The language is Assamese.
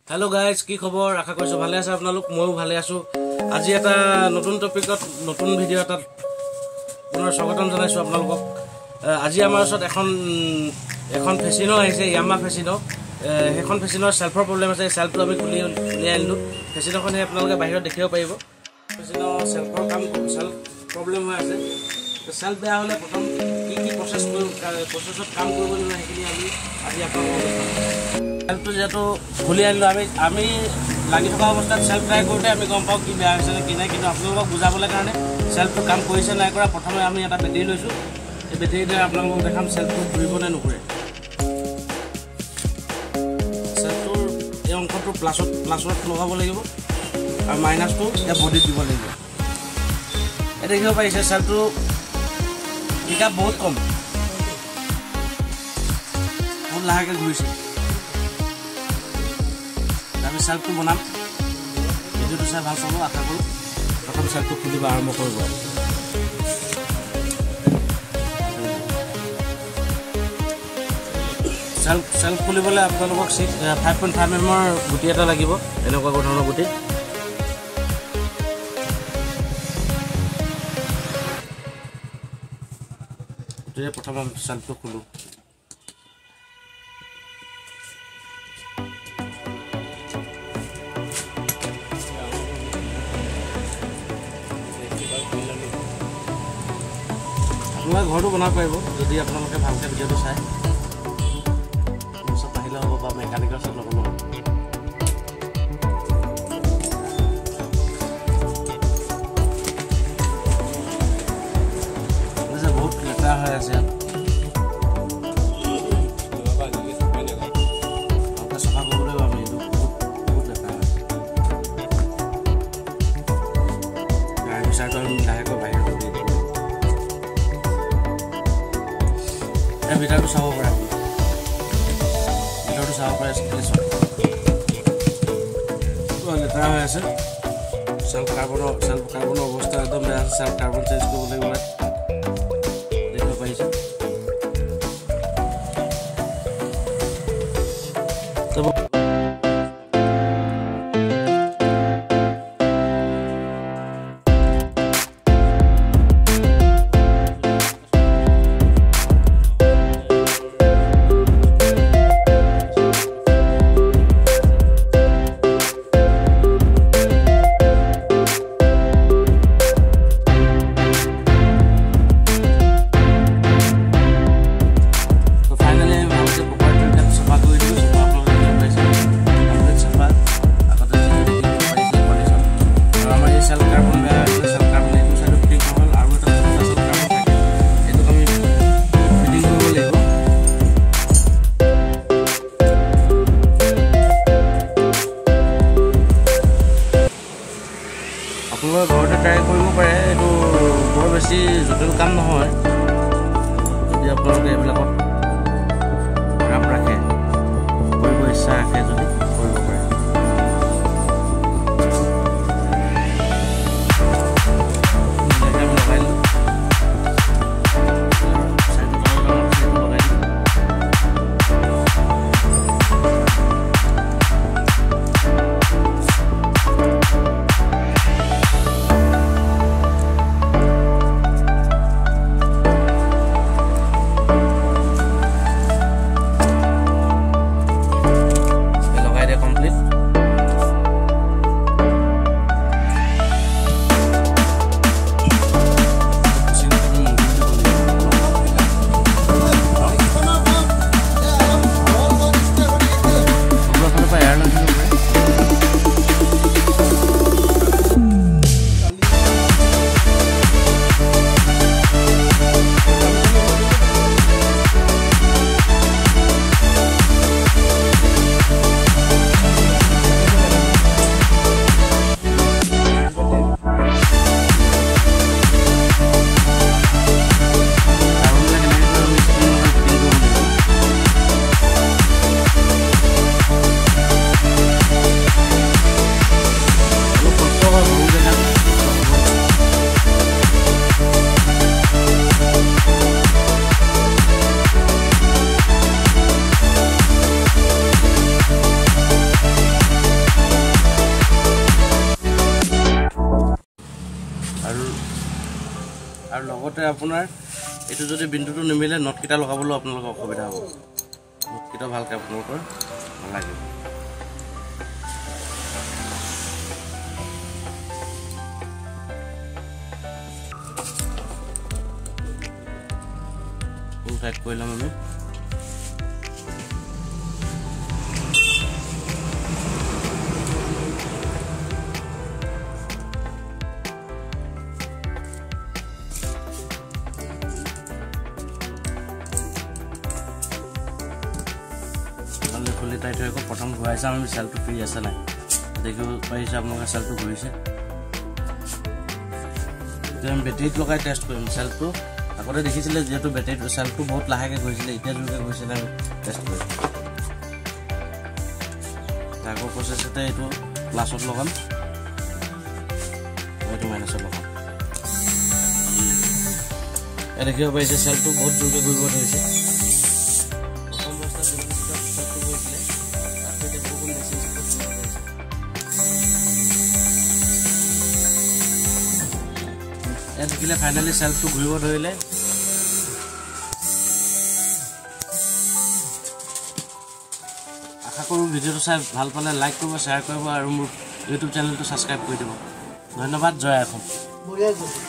Hello guys, কি খবৰ আশা কৰিছো ভালে আছে আপোনালোক ময়ো ভালে আছো আজি এটা নতুন টপিকত নতুন ভিডিও এটা পুনৰ স্বাগতম জনাইছো আপোনালোকক আজি আমাৰ ওচৰত এখন ফেচিনো আহিছে ইয়ামা ফেচিনো এখন ফেচিনৰ সেলফৰ প্ৰবলেম আছে সেলফটো আমি খুলি আনিলো ফেচিনোখনে আপোনালোকে বাহিৰত দেখিব পাৰিব ফেচিনো সেলফৰ কাম সেলফ প্ৰবলেম হৈ আছে সেলফ বেয়া হলে প্ৰথম কি প্ৰসেছত কাম কৰিব লাগিব সেইখিনি আমি আজি আপোনালোকক সেলফটো যেটো খুলি আনিলো আমি লাগি থকা অৱস্থাত সেলফ ট্ৰাই কৰোতে আমি গম পাও কি বেয়া হৈছে কি নাই কিন্তু আপোনালোকক বুজাবলৈ কাৰণে সেলফটো কাম কৰিছে নাই কৰা প্ৰথমে আমি এটা বেটাৰী লৈছো এই বেটাৰীতে আপোনালোকক দেখাম সেলফটো ঘূৰিব নে নঘূৰে সেলফটোৰ এই অংশটো প্লাছত লগাব লাগিব আৰু মাইনাছটো এই বডিত দিব লাগিব এই দেখিব পাৰিছে সেলফটো পিকআপ বহুত কম বহুত লাহেকৈ ঘূৰিছে আমি সেলফটো বনাম ভিডিওটো চাই ভাল পাব আশা কৰোঁ প্ৰথম সেলফটো খুলিব আৰম্ভ কৰিব সেলফ খুলিবলৈ আপোনালোকক 5.5 mm গুটি এটা লাগিব এনেকুৱা ধৰণৰ গুটি গুটিৰে প্ৰথম আমি সেলফটো খোলো আপোনালোকে ঘৰটো বনাব পাৰিব যদি আপোনালোকে ভালকৈ ভিডিঅ'টো চাই চব আহিলে হ'ব বা মেকানিকৰ চব ল'ব লাগিব বহুত লেতেৰা হৈ আছে চফা কৰিব লাগিব আমি এইটো বহুত লেতেৰা হৈ আছে গাড়ী চাৰ্টৰ লাহেকৈ বাহিৰত দি দিব ভিতৰটো চাব পাৰে লেতেৰা হৈ আছে সেলফ কাৰ্বনৰ অৱস্থা একদম বেয়া আছে সেলফ কাৰ্বন চেঞ্জ কৰিব লাগিব দেখিব পাৰিছে আপোনালোকে ঘৰতে ট্ৰাই কৰিব পাৰে এইটো বৰ বেছি জটিল কাম নহয় যদি আপোনালোকে এইবিলাকত ৰাপ ৰাখে কৰিব ইচ্ছা ৰাখে যদি কৰিব পাৰে লগাই দিলোঁ আৰু লগতে আপোনাৰ এইটো যদি বিন্দুটো নিমিলে নটকেইটা লগাবলৈ আপোনালোকৰ অসুবিধা হ'ব নটকেইটা ভালকৈ আপোনালোকৰ নালাগিব ফুল টাইট কৰি ল'ম আমি খুলি টাইট হৈ গ'ল প্ৰথম ঘূৰাই চাম আমি চেলটো ফ্ৰী আছে নাই দেখিব পাৰিছে আপোনালোকে চেলটো ঘূৰিছে এতিয়া আমি বেটেৰীত লগাই টেষ্ট কৰিম চেলটো আগতে দেখিছিলে যিহেতু বেটেৰীটো চেলটো বহুত লাহেকৈ ঘূৰিছিলে এতিয়া জোৰকৈ ঘূৰিছিলে আমি টেষ্ট কৰিম আগৰ প্ৰচেছতে এইটো প্লাছত লগাম এইটো মাইনাছত লগাম এই দেখিব পাৰিছে চেলটো বহুত জোৰকৈ ঘূৰিব ধৰিছে দেখিলে ফাইনেলি চেলটো ঘূৰিব ধৰিলে আশা কৰোঁ ভিডিঅ'টো চাই ভাল পালে লাইক কৰিব শ্বেয়াৰ কৰিব আৰু মোৰ ইউটিউব চেনেলটো ছাবস্ক্ৰাইব কৰি দিব ধন্যবাদ জয় অসম